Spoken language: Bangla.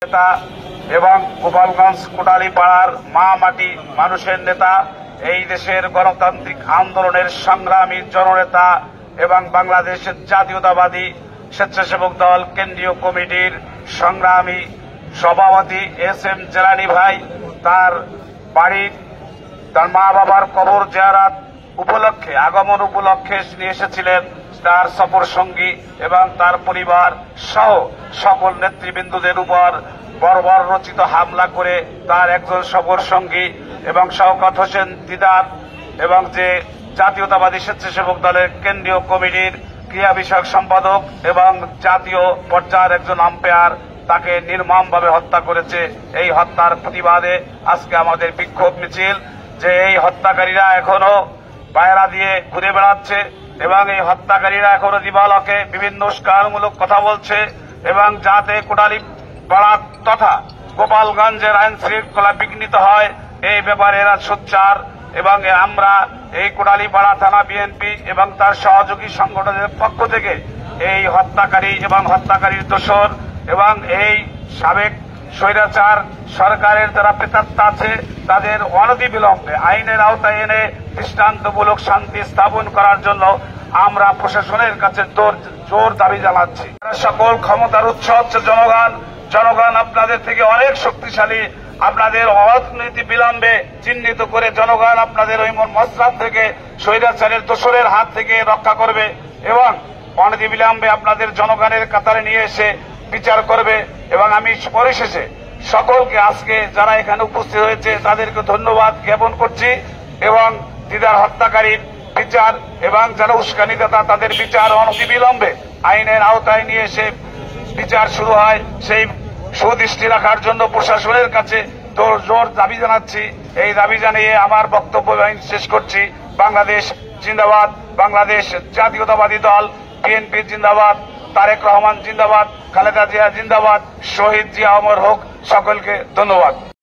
নেতা এবং গোপালগঞ্জ কোটালীপাড়ার মা মাটি মানুষের নেতা, এই দেশের গণতান্ত্রিক আন্দোলনের সংগ্রামী জননেতা এবং বাংলাদেশের জাতীয়তাবাদী স্বেচ্ছাসেবক দল কেন্দ্রীয় কমিটির সংগ্রামী সভাপতি এস.এম. জেলানী ভাই তার বাড়ির তার মা বাবার কবর জিয়ারত উপলক্ষে আগমন উপলক্ষে নিয়ে এসেছিলেন তার সফর সঙ্গী এবং তার পরিবার সহ সকল নেতৃবৃন্দদের উপর বর্বর রচিত হামলা করে তার একজন সফর সঙ্গী এবং শওকত হোসেন দিদার এবং যে জাতীয়তাবাদী স্বেচ্ছাসেবক দলের কেন্দ্রীয় কমিটির ক্রিয়া বিষয়ক সম্পাদক এবং জাতীয় পর্যায়ের একজন আম্পায়ার তাকে নির্মমভাবে হত্যা করেছে। এই হত্যার প্রতিবাদে আজকে আমাদের বিক্ষোভ মিছিল, যে এই হত্যাকারীরা এখনো পায়রা দিয়ে ঘুরে বেড়াচ্ছে এবং এই হত্যাকারীরা এখনো দিবালকে বিভিন্ন উস্কানিমূলক কথা বলছে এবং যাতে কোটালীপাড়া তথা গোপালগঞ্জের আইন শৃঙ্খলা বিঘ্নিত হয় এই ব্যাপারে এরা সোচ্চার। এবং আমরা এই কোটালীপাড়া থানা বিএনপি এবং তার সহযোগী সংগঠনের পক্ষ থেকে এই হত্যাকারী এবং হত্যাকারীর দোসর এবং এই সাবেক স্বৈরাচার সরকারের যারা প্রেতাত্মা আছে তাদের অনতিবিলম্বে আইনের আওতায় এনে দৃষ্টান্তমূলক শান্তি স্থাপন করার জন্য আমরা প্রশাসনের কাছে জোর দাবি জানাচ্ছি। সকল ক্ষমতার উৎস হচ্ছে জনগণ। জনগণ আপনাদের থেকে অনেক শক্তিশালী। আপনাদের অর্থনীতি বিলম্বে চিহ্নিত করে জনগণ আপনাদের ওই মসনদ থেকে স্বৈরাচারের দোসরের হাত থেকে রক্ষা করবে এবং অনতিবিলম্বে আপনাদের জনগণের কাতারে নিয়ে এসে বিচার করবে। এবং আমি পরিশেষে সকলকে আজকে যারা এখানে উপস্থিত হয়েছে তাদেরকে ধন্যবাদ জ্ঞাপন করছি এবং দিদার হত্যাকারীর বিচার এবং যারা উস্কানিদাতা তাদের বিচার অনতিবিলম্বে আইনের আওতায় নিয়ে এসে বিচার শুরু হয় সেই সুদৃষ্টি রাখার জন্য প্রশাসনের কাছে জোর দাবি জানাচ্ছি। এই দাবি জানিয়ে আমার বক্তব্য শেষ করছি। বাংলাদেশ জিন্দাবাদ, বাংলাদেশ জাতীয়তাবাদী দল বিএনপি জিন্দাবাদ, তারেক রহমান জিন্দাবাদ, খালেদা জিয়া জিন্দাবাদ, শহীদ জিয়া অমর হোক। সকলকে ধন্যবাদ।